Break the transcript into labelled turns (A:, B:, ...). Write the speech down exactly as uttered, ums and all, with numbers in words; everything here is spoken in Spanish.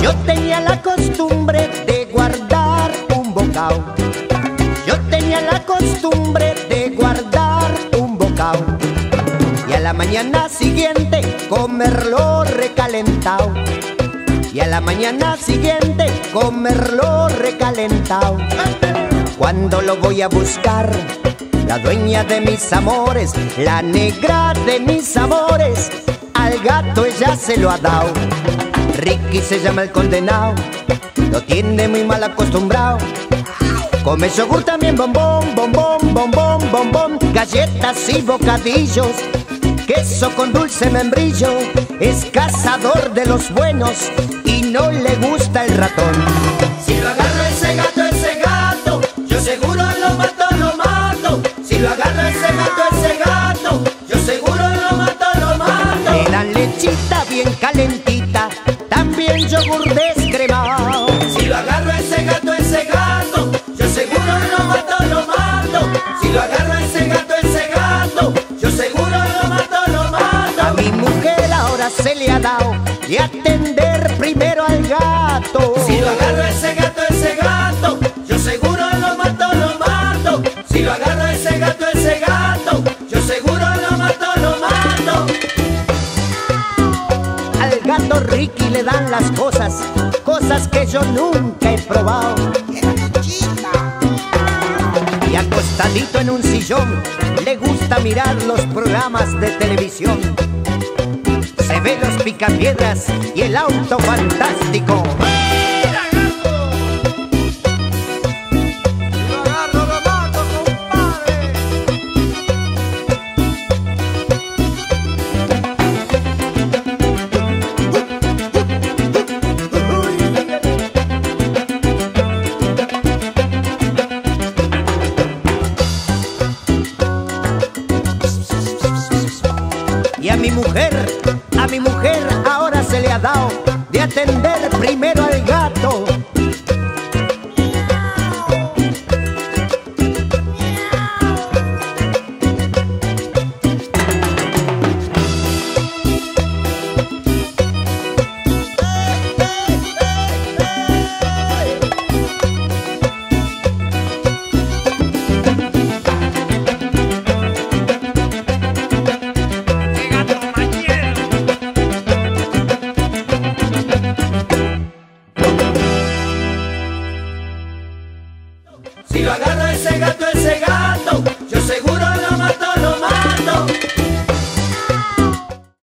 A: Yo tenía la costumbre de guardar un bocado. Yo tenía la costumbre de guardar un bocado y a la mañana siguiente comerlo recalentado. Y a la mañana siguiente comerlo recalentado. Cuando lo voy a buscar, la dueña de mis amores, la negra de mis amores, al gato ella se lo ha dado. Ricky se llama el condenado, lo tiene muy mal acostumbrado. Come yogur también, bombón, bombón, bombón, bombón, galletas y bocadillos, queso con dulce membrillo. Es cazador de los buenos y no le gusta el ratón.
B: Si lo agarro ese gato, ese gato, yo seguro lo mato, lo mato. Si lo agarro ese gato, ese gato, yo seguro lo mato, lo mato.
A: Le dan lechita bien calentita, también yogur descremado.
B: Si lo agarro ese gato, ese gato, yo seguro lo mato, lo mato. Si lo agarro ese gato, ese gato, yo seguro lo mato, lo mato.
A: A mi mujer ahora se le ha dado de atender primero al gato.
B: Si lo agarro ese gato, ese gato, yo seguro lo mato, lo mato. Si lo agarro ese gato, ese gato, yo seguro lo mato, lo mato.
A: Al gato Ricky le dan las cosas, cosas que yo nunca he probado. Y acostadito en un sillón, le gusta mirar los programas de televisión. Se ve los picapiedras y el auto fantástico. Y a mi mujer, a mi mujer ahora se le ha dado de atender primero al gato.